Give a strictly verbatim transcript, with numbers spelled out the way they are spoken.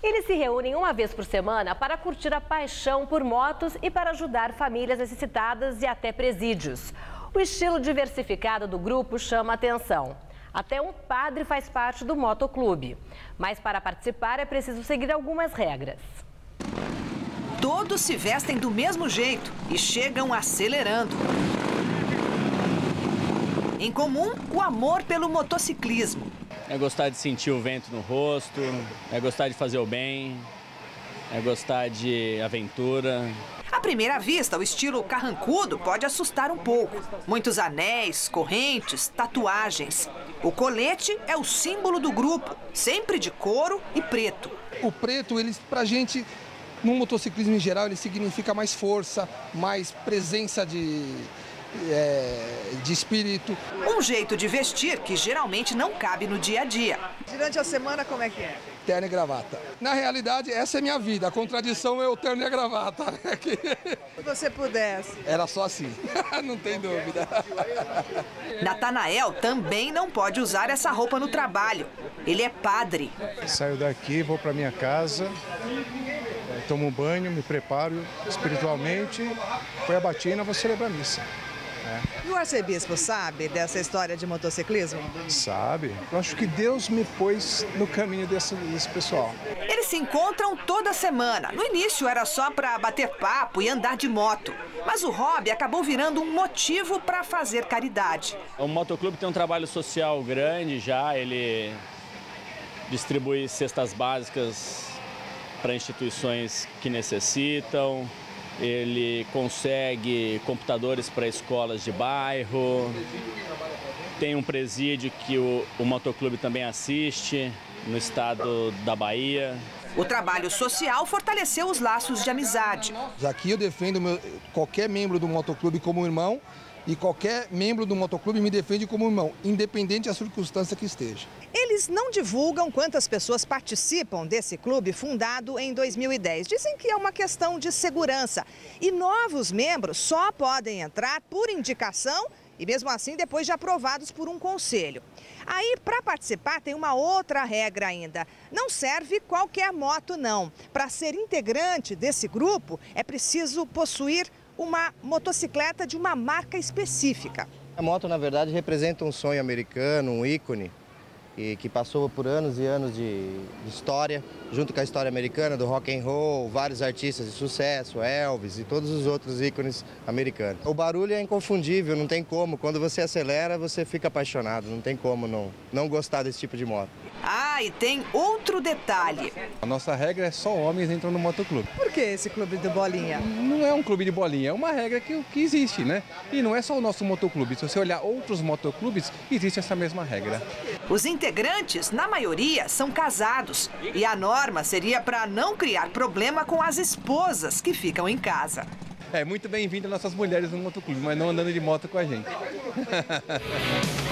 Eles se reúnem uma vez por semana para curtir a paixão por motos e para ajudar famílias necessitadas e até presídios. O estilo diversificado do grupo chama a atenção. Até um padre faz parte do motoclube. Mas para participar é preciso seguir algumas regras. Todos se vestem do mesmo jeito e chegam acelerando. Em comum, o amor pelo motociclismo. É gostar de sentir o vento no rosto, é gostar de fazer o bem, é gostar de aventura. À primeira vista, o estilo carrancudo pode assustar um pouco. Muitos anéis, correntes, tatuagens. O colete é o símbolo do grupo, sempre de couro e preto. O preto, ele, pra gente, no motociclismo em geral, ele significa mais força, mais presença de... É, de espírito. Um jeito de vestir que geralmente não cabe no dia a dia. Durante a semana, como é que é? Terno e gravata. Na realidade, essa é minha vida. A contradição é o terno e a gravata. Se você pudesse. Era só assim, não tem dúvida. Natanael também não pode usar essa roupa no trabalho. Ele é padre. Saio daqui, vou para minha casa, tomo um banho, me preparo espiritualmente, foi a batina, vou celebrar a missa. É. E o arcebispo sabe dessa história de motociclismo? Sabe. Eu acho que Deus me pôs no caminho desse, desse pessoal. Eles se encontram toda semana. No início era só para bater papo e andar de moto. Mas o hobby acabou virando um motivo para fazer caridade. O motoclube tem um trabalho social grande já. Ele distribui cestas básicas para instituições que necessitam. Ele consegue computadores para escolas de bairro, tem um presídio que o, o motoclube também assiste, no estado da Bahia. O trabalho social fortaleceu os laços de amizade. Aqui eu defendo meu, qualquer membro do motoclube como irmão e qualquer membro do motoclube me defende como irmão, independente da circunstância que esteja. Eles não divulgam quantas pessoas participam desse clube fundado em dois mil e dez. Dizem que é uma questão de segurança. E novos membros só podem entrar por indicação e mesmo assim depois de aprovados por um conselho. Aí, para participar, tem uma outra regra ainda. Não serve qualquer moto, não. Para ser integrante desse grupo, é preciso possuir uma motocicleta de uma marca específica. A moto, na verdade, representa um sonho americano, um ícone, e que passou por anos e anos de, de história, junto com a história americana do rock and roll, vários artistas de sucesso, Elvis e todos os outros ícones americanos. O barulho é inconfundível, não tem como. Quando você acelera, você fica apaixonado, não tem como não, não gostar desse tipo de moto. Ah, e tem outro detalhe. A nossa regra é só homens entram no motoclube. Por que esse clube do bolinha? Não é um clube de bolinha, é uma regra que, que existe, né? E não é só o nosso motoclube. Se você olhar outros motoclubes, existe essa mesma regra. Os integrantes, na maioria, são casados. E a norma seria para não criar problema com as esposas que ficam em casa. É muito bem-vindo nossas mulheres no motoclube, mas não andando de moto com a gente.